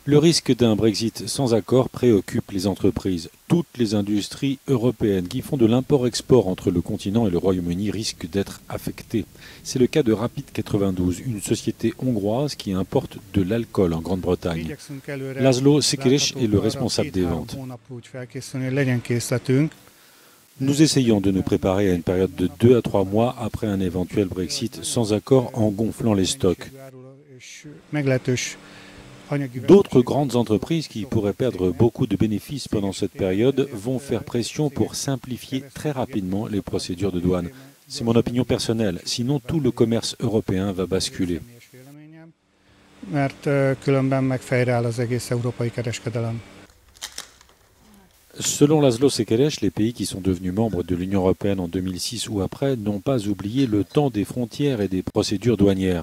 Le risque d'un Brexit sans accord préoccupe les entreprises. Toutes les industries européennes qui font de l'import-export entre le continent et le Royaume-Uni risquent d'être affectées. C'est le cas de Rapid 92, une société hongroise qui importe de l'alcool en Grande-Bretagne. Laszlo Sekeres est le responsable des ventes. Nous essayons de nous préparer à une période de 2 à 3 mois après un éventuel Brexit sans accord en gonflant les stocks. D'autres grandes entreprises qui pourraient perdre beaucoup de bénéfices pendant cette période vont faire pression pour simplifier très rapidement les procédures de douane. C'est mon opinion personnelle, sinon tout le commerce européen va basculer. Selon Laszlo Sekeres, les pays qui sont devenus membres de l'Union européenne en 2006 ou après n'ont pas oublié le temps des frontières et des procédures douanières.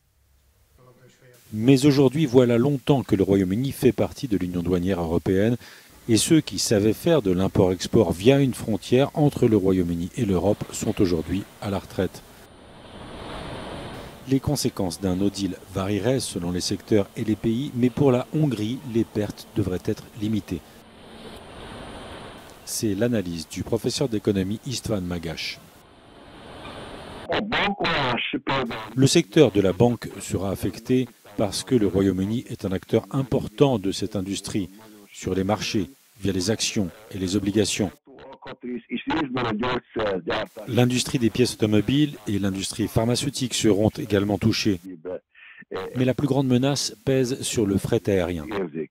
Mais aujourd'hui, voilà longtemps que le Royaume-Uni fait partie de l'Union douanière européenne et ceux qui savaient faire de l'import-export via une frontière entre le Royaume-Uni et l'Europe sont aujourd'hui à la retraite. Les conséquences d'un no deal varieraient selon les secteurs et les pays, mais pour la Hongrie, les pertes devraient être limitées. C'est l'analyse du professeur d'économie István Magash. Le secteur de la banque sera affecté parce que le Royaume-Uni est un acteur important de cette industrie sur les marchés, via les actions et les obligations. L'industrie des pièces automobiles et l'industrie pharmaceutique seront également touchées. Mais la plus grande menace pèse sur le fret aérien.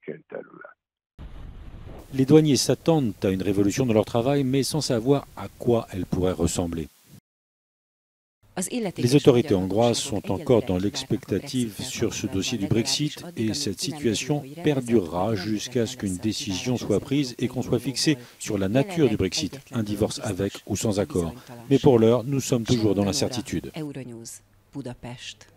Les douaniers s'attendent à une révolution dans leur travail, mais sans savoir à quoi elle pourrait ressembler. Les autorités hongroises sont encore dans l'expectative sur ce dossier du Brexit et cette situation perdurera jusqu'à ce qu'une décision soit prise et qu'on soit fixé sur la nature du Brexit, un divorce avec ou sans accord. Mais pour l'heure, nous sommes toujours dans l'incertitude.